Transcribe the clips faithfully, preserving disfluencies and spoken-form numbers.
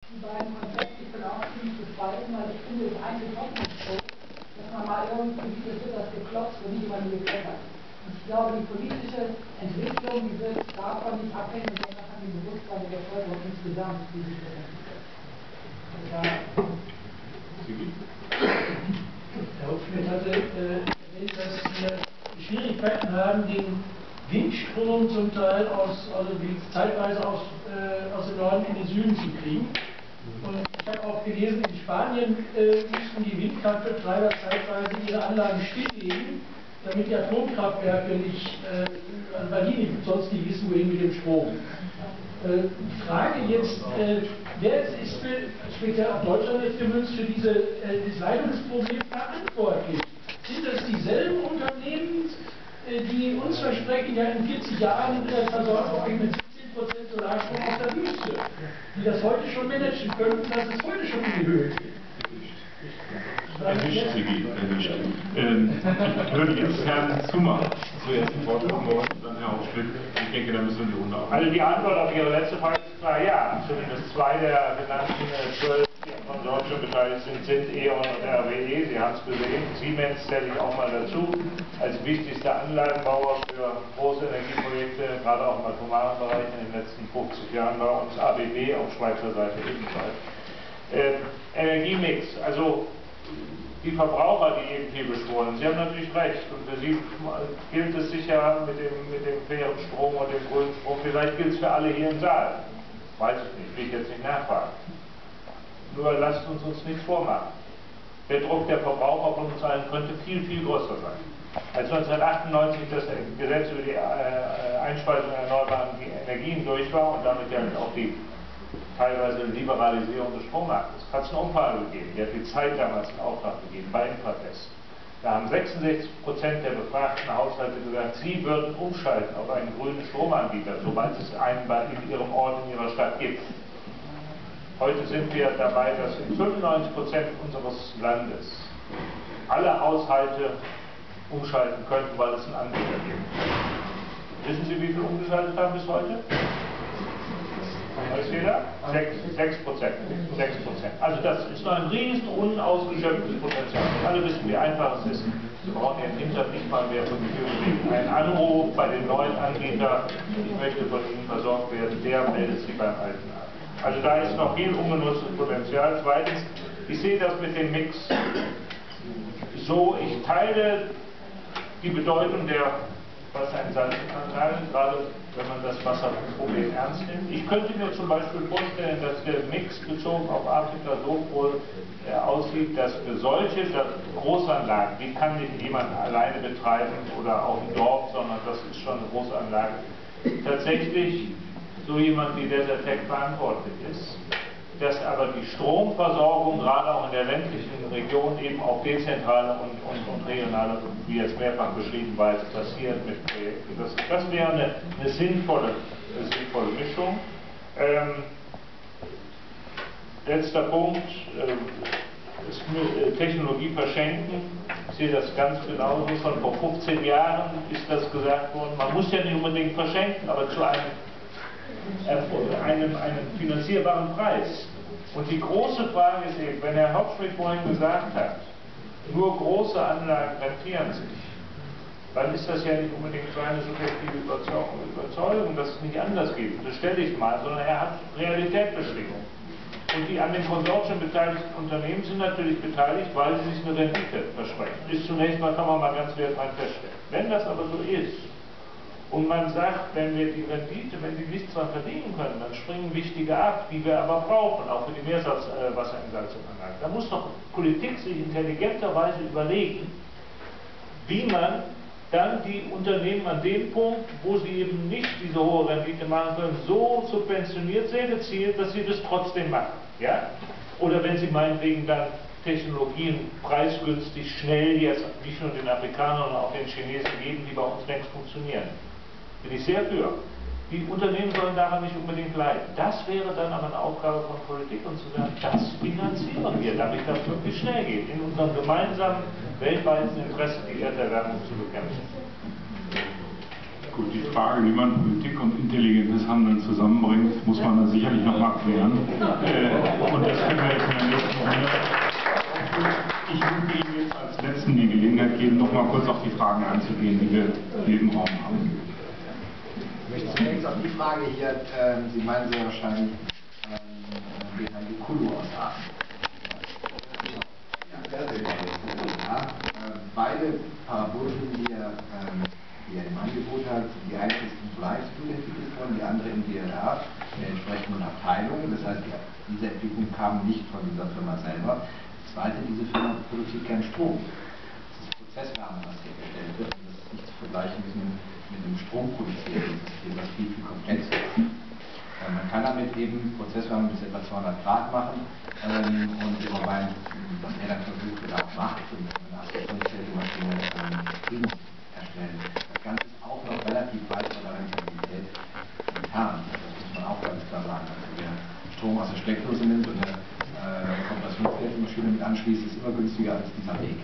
die beiden Konzepte, ich bin auch ziemlich gespalten, weil ich finde, es ist eigentlich hoffnungsfroh, dass man mal irgendwie, das wird das geklopft und nicht immer nur geklettert. Und ich glaube, die politische Entwicklung, die wird davon nicht abhängen, sondern von dem Bewusstsein der Bevölkerung insgesamt, wie sich das entwickelt. Also da Herr Hopfschmidt hatte äh, erwähnt, dass wir Schwierigkeiten haben, den Windstrom zum Teil aus, also die zeitweise aus, äh, aus dem Norden in den Süden zu kriegen. Und ich habe auch gelesen, in Spanien äh, mussten die Windkraftbetreiber zeitweise ihre Anlagen stilllegen, damit die Atomkraftwerke nicht, äh, weil die nicht, sonst nicht wissen, wohin mit dem Strom. Äh, die Frage jetzt, äh, wer ist für, speziell auf Deutschland jetzt gemünzt, für diese, äh, das Leitungsproblem verantwortlich? Sind das dieselben Unternehmen, äh, die uns versprechen, ja in vierzig Jahren äh, versorgen wir euch mit siebzehn Prozent Solarstrom aus der Wüste, die das heute schon managen könnten, dass es heute schon in die Höhe geht? Erwischt Sie die, erwischt. Ähm, ich würde jetzt Herrn Zummer zuerst die Worte haben und dann Herr Hopfschmidt. Ich denke, da müssen wir die Runde auf. Also die Antwort auf Ihre letzte Frage ist klar, ja. Zumindest zwei der genannten zwölf, die am Konsortium beteiligt sind, sind E ON und R W E. Sie haben es gesehen. Siemens zähle ich auch mal dazu, als wichtigster Anlagenbauer für große Energieprojekte, gerade auch im atomaren Bereich in den letzten fünfzig Jahren bei uns. A B B auf Schweizer Seite ebenfalls. Äh, Energiemix, also die Verbraucher, die eben viel beschworen. Sie haben natürlich recht. Und für Sie gilt es sicher mit dem, mit dem fairen Strom und dem grünen Strom. Vielleicht gilt es für alle hier im Saal. Weiß ich nicht, will ich jetzt nicht nachfragen. Nur lasst uns uns nichts vormachen. Der Druck der Verbraucher von uns allen könnte viel, viel größer sein. Als neunzehnhundertachtundneunzig das Gesetz über die Einspeisung erneuerbarer Energien durch war und damit ja auch die teilweise Liberalisierung des Strommarktes, hat es eine Umfrage gegeben, die hat die Zeit damals in Auftrag gegeben, bei Infratest. Da haben sechsundsechzig Prozent der befragten Haushalte gesagt, sie würden umschalten auf einen grünen Stromanbieter, sobald es einen in ihrem Ort, in ihrer Stadt gibt. Heute sind wir dabei, dass in fünfundneunzig Prozent unseres Landes alle Haushalte umschalten könnten, weil es einen Anbieter gibt. Wissen Sie, wie viel umgeschaltet haben bis heute? Weiß jeder? sechs Prozent. sechs Prozent. Also das ist noch ein riesen unausgeschöpftes Potenzial. Alle wissen, wie einfach es ist. Sie brauchen Ihren Hintern nicht mal mehr von die Tür bewegen. Ein Anruf bei den neuen Anbietern, ich möchte von Ihnen versorgt werden, der meldet Sie beim alten an. Also da ist noch viel ungenutztes Potenzial. Zweitens, ich sehe das mit dem Mix so, ich teile die Bedeutung der Wasserentsalzungsanlagen, gerade wenn man das Wasserproblem ernst nimmt. Ich könnte mir zum Beispiel vorstellen, dass der Mix bezogen auf Afrika so wohl äh, aussieht, dass für solche Großanlagen, die kann nicht jemand alleine betreiben oder auch ein Dorf, sondern das ist schon eine Großanlage, tatsächlich so jemand wie Desertec verantwortlich ist. Dass aber die Stromversorgung gerade auch in der ländlichen Region eben auf dezentrale und, und, und regionale, wie jetzt mehrfach beschrieben, Weise passiert mit Projekten. Das, das wäre eine, eine, sinnvolle, eine sinnvolle Mischung. Ähm, letzter Punkt, äh, ist, äh, Technologie verschenken. Ich sehe das ganz genauso. Schon vor fünfzehn Jahren ist das gesagt worden. Man muss ja nicht unbedingt verschenken, aber zu einem Einem, einem finanzierbaren Preis. Und die große Frage ist eben, wenn Herr Hopfschmidt vorhin gesagt hat, nur große Anlagen rentieren sich, dann ist das ja nicht unbedingt seine subjektive Überzeugung, dass es nicht anders geht. Das stelle ich mal, sondern er hat Realität beschrieben. Und die an dem Konsortium beteiligten Unternehmen sind natürlich beteiligt, weil sie sich eine Rendite versprechen. Ist zunächst mal, kann man mal ganz wertrein feststellen. Wenn das aber so ist, und man sagt, wenn wir die Rendite, wenn die nichts daran verdienen können, dann springen wichtige ab, die wir aber brauchen, auch für die Meersalzwasserentsalzungsanlagen. Da muss doch Politik sich intelligenterweise überlegen, wie man dann die Unternehmen an dem Punkt, wo sie eben nicht diese hohe Rendite machen können, so subventioniert, sehr gezielt, dass sie das trotzdem machen. Ja? Oder wenn sie meinetwegen dann Technologien preisgünstig, schnell jetzt, wie schon den Afrikanern und auch den Chinesen geben, die bei uns längst funktionieren. Bin ich sehr für. Die Unternehmen sollen daran nicht unbedingt leiden. Das wäre dann aber eine Aufgabe von Politik, und zu sagen, das finanzieren wir, damit das wirklich schnell geht, in unserem gemeinsamen weltweiten Interesse, die Erderwärmung zu bekämpfen. Gut, die Frage, wie man Politik und intelligentes Handeln zusammenbringt, muss man da sicherlich noch mal klären. Äh, noch die Fragen anzugehen, die wir hier im Raum haben. Ich möchte zunächst auf die Frage hier, äh, Sie meinen sehr wahrscheinlich ähm, den Herrn Dikulu aus Aachen. Ja, ja, äh, beide Parabolen, die er, ähm, die er im Angebot hat, die eine ist im Solarinstitut entwickelt worden, die andere im D L R, in der entsprechenden Abteilung. Das heißt, die, diese Entwicklung kam nicht von dieser Firma selber. Das zweite, diese Firma produziert keinen Strom. Das ist Prozesswärme, was hergestellt wird. Und das ist nicht zu vergleichen mit einem, mit einem Stromproduzierenden System, was viel, viel komplexer ist. Äh, man kann damit eben Prozesswärme bis etwa zweihundert Grad machen ähm, und wobei, was er dann versucht wird, auch macht, und eine Absorptionsmaschine ähm, Frieden erstellen. Das Ganze ist auch noch relativ weit von der Rentabilität entfernt. Das muss man auch ganz klar sagen. Also wer Strom aus der Steckdose nimmt und eine äh, Kompressionsmaschine mit anschließt, ist immer günstiger als dieser Weg.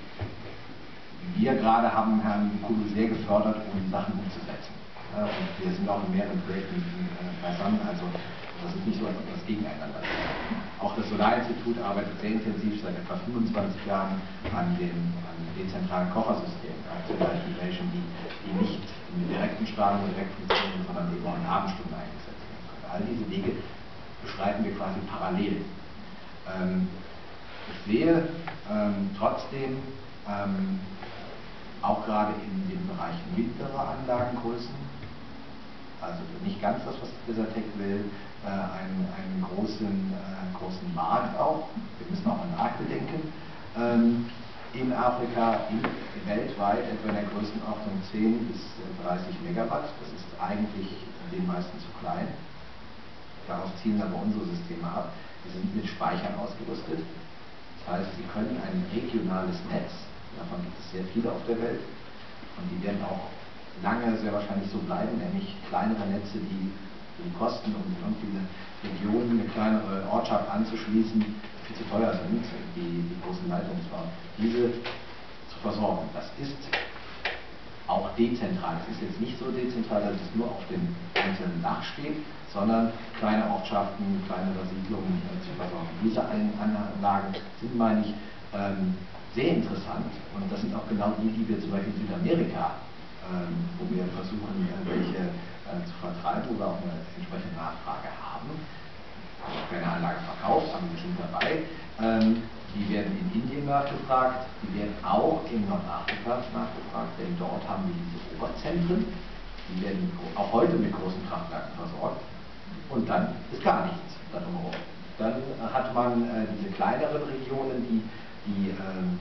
Wir gerade haben Herrn Kulu sehr gefördert, um die Sachen umzusetzen. Ja, und wir sind auch in mehreren Projekten äh, beisammen, also das ist nicht so, als ob das gegeneinander ist. Auch das Solarinstitut arbeitet sehr intensiv seit etwa fünfundzwanzig Jahren an dem, an dem dezentralen Kochersystemen, Activation, die, die nicht mit direkten Strahlung direkt funktionieren, sondern eben auch in Abendstunden eingesetzt werden. Also all diese Wege beschreiten wir quasi parallel. Ähm, ich sehe ähm, trotzdem ähm, auch gerade in den Bereichen mittlerer Anlagengrößen, also nicht ganz das, was Desertec will, äh, einen, einen großen, äh, großen Markt auch. Wir müssen auch an nachbedenken. Ähm, in Afrika, in, weltweit etwa in der Größenordnung zehn bis dreißig Megawatt. Das ist eigentlich den meisten zu klein. Daraus zielen aber unsere Systeme ab. Die sind mit Speichern ausgerüstet. Das heißt, sie können ein regionales Netz, davon gibt es sehr viele auf der Welt, und die werden auch lange sehr wahrscheinlich so bleiben, nämlich kleinere Netze, die die Kosten, um irgendwie eine Region, eine kleinere Ortschaft anzuschließen, viel zu teuer sind, die, die großen Leitungsbauten, diese zu versorgen. Das ist auch dezentral. Es ist jetzt nicht so dezentral, dass es nur auf dem einzelnen Dach steht, sondern kleine Ortschaften, kleinere Siedlungen äh, zu versorgen. Diese Anlagen sind, meine ich, ähm, sehr interessant, und das sind auch genau die, die wir zum Beispiel in Südamerika, ähm, wo wir versuchen, äh, welche äh, zu vertreiben, wo wir auch eine entsprechende Nachfrage haben. Ich habe keine Anlage verkauft, aber wir sind dabei. Ähm, die werden in Indien nachgefragt, die werden auch in Nordafrika nachgefragt, denn dort haben wir diese Oberzentren, die werden auch heute mit großen Kraftwerken versorgt, und dann ist gar nichts darum. Dann hat man äh, diese kleineren Regionen, die die ähm,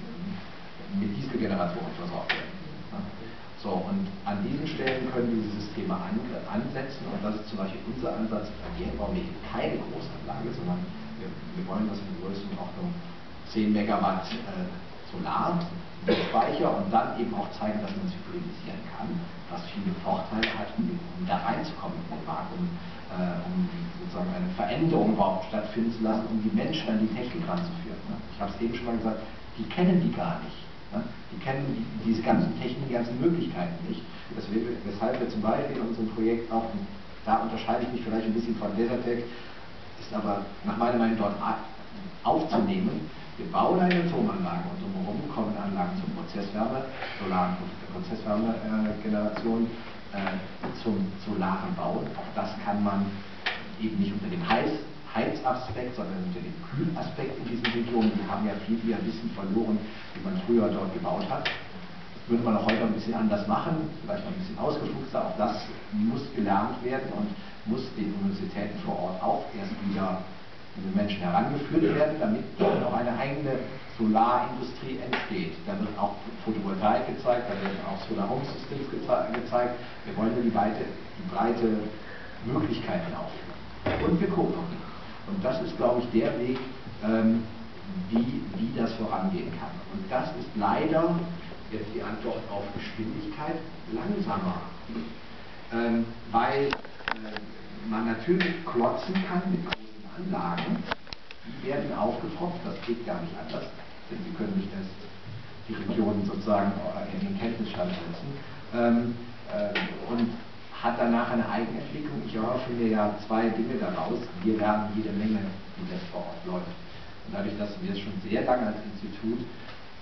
mit Dieselgeneratoren versorgt werden. Ja. So, und an diesen Stellen können diese Systeme an, ansetzen, und das ist zum Beispiel unser Ansatz. Hier bauen wir keine Großanlage, sondern wir, wir wollen das in der Größenordnung zehn Megawatt äh, Solarspeicher, und dann eben auch zeigen, dass man es hybridisieren kann, was viele Vorteile hat, um, um da reinzukommen in den Markt, um, äh, um sozusagen eine Veränderung überhaupt stattfinden zu lassen, um die Menschen an die Technik ranzuführen. Ne? Ich habe es eben schon mal gesagt, die kennen die gar nicht. Ne? Die kennen die, diese ganzen Techniken, die ganzen Möglichkeiten nicht. Deswegen, weshalb wir zum Beispiel in unserem Projekt auch, da unterscheide ich mich vielleicht ein bisschen von Desertec, ist aber nach meiner Meinung dort aufzunehmen. Wir bauen eine Atomanlage, und drumherum kommen Anlagen zur Prozesswärme, solaren Prozesswärmegeneration, äh, zum solaren Bauen. Auch das kann man eben nicht unter dem Heiz, Heizaspekt, sondern unter dem Kühlaspekt in diesen Regionen. Die haben ja viel mehr Wissen verloren, wie man früher dort gebaut hat. Das würde man auch heute ein bisschen anders machen, vielleicht noch ein bisschen ausgefuchster. Auch das muss gelernt werden und muss den Universitäten vor Ort auch erst wieder den Menschen herangeführt werden, damit dort auch eine eigene Solarindustrie entsteht. Da wird auch Photovoltaik gezeigt, da werden auch Solar Home Systems gezeigt. Wir wollen nur die breite, die breite Möglichkeiten aufführen. Und wir gucken. Und das ist, glaube ich, der Weg, ähm, wie, wie das vorangehen kann. Und das ist leider, jetzt die Antwort auf Geschwindigkeit, langsamer. Ähm, weil äh, man natürlich klotzen kann mit Anlagen, die werden aufgepropft, das geht gar nicht anders, denn sie können nicht erst die Regionen sozusagen in den Kenntnisstand setzen, ähm, äh, und hat danach eine Eigenentwicklung. Ich erhoffe mir ja zwei Dinge daraus. Wir lernen jede Menge, wie das vor Ort läuft. Und dadurch, dass wir es schon sehr lange als Institut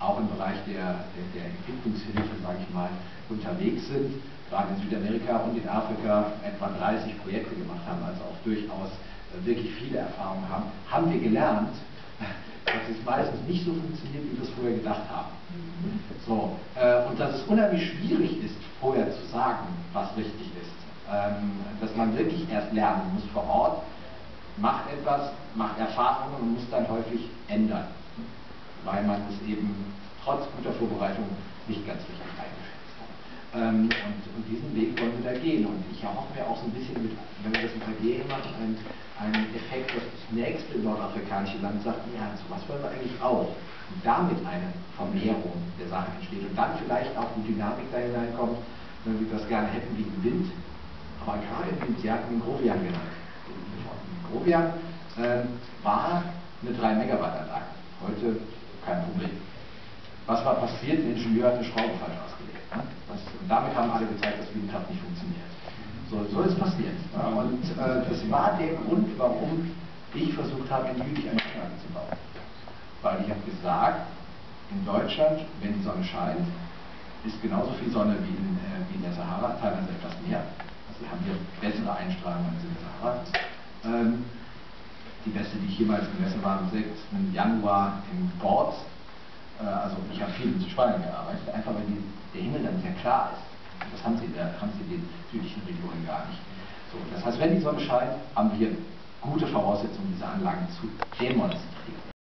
auch im Bereich der, der, der Entwicklungshilfe, sage ich mal, unterwegs sind, gerade in Südamerika und in Afrika etwa dreißig Projekte gemacht haben, also auch durchaus äh, wirklich viele Erfahrungen haben, haben wir gelernt, dass es meistens nicht so funktioniert, wie wir es vorher gedacht haben. So, äh, und dass es unheimlich schwierig ist, vorher zu sagen, was richtig ist. Ähm, dass man wirklich erst lernen muss vor Ort, macht etwas, macht Erfahrungen und muss dann häufig ändern, weil man es eben trotz guter Vorbereitung nicht ganz richtig eingeschätzt hat. Ähm, und, und diesen Weg wollen wir da gehen. Und ich erhoffe mir auch so ein bisschen, mit, wenn wir das mit Algerien machen, einen, einen Effekt, dass das nächste nordafrikanische Land sagt, ja, sowas wollen wir eigentlich auch. Und damit eine Vermehrung der Sache entsteht. Und dann vielleicht auch die Dynamik da hineinkommt, wenn wir das gerne hätten wie im Wind. Aber gerade im Wind, Sie hatten den Grovian genannt. Grovian äh, war eine drei Megawatt Anlage. Heute kein Problem. Was war passiert? Der Ingenieur hat eine Schraube falsch ausgelegt. Ne? Das, und damit haben alle gezeigt, dass Windkraft nicht funktioniert. So, so ist passiert. Ja? Und äh, das war der Grund, warum ich versucht habe, in Jülich eine Anlage zu bauen. Weil ich habe gesagt, in Deutschland, wenn die Sonne scheint, ist genauso viel Sonne wie in, äh, wie in der Sahara, teilweise etwas mehr. Also haben wir bessere Einstrahlung als in der Sahara. Ähm, die beste, die ich jemals gemessen war, am sechsten Januar in Gorz. Äh, also ich habe viel in Spanien gearbeitet, einfach weil die, der Himmel dann sehr klar ist. Das haben sie in der, haben sie in den südlichen Regionen gar nicht. So, das heißt, wenn die Sonne scheint, haben wir gute Voraussetzungen, diese Anlagen zu demonstrieren.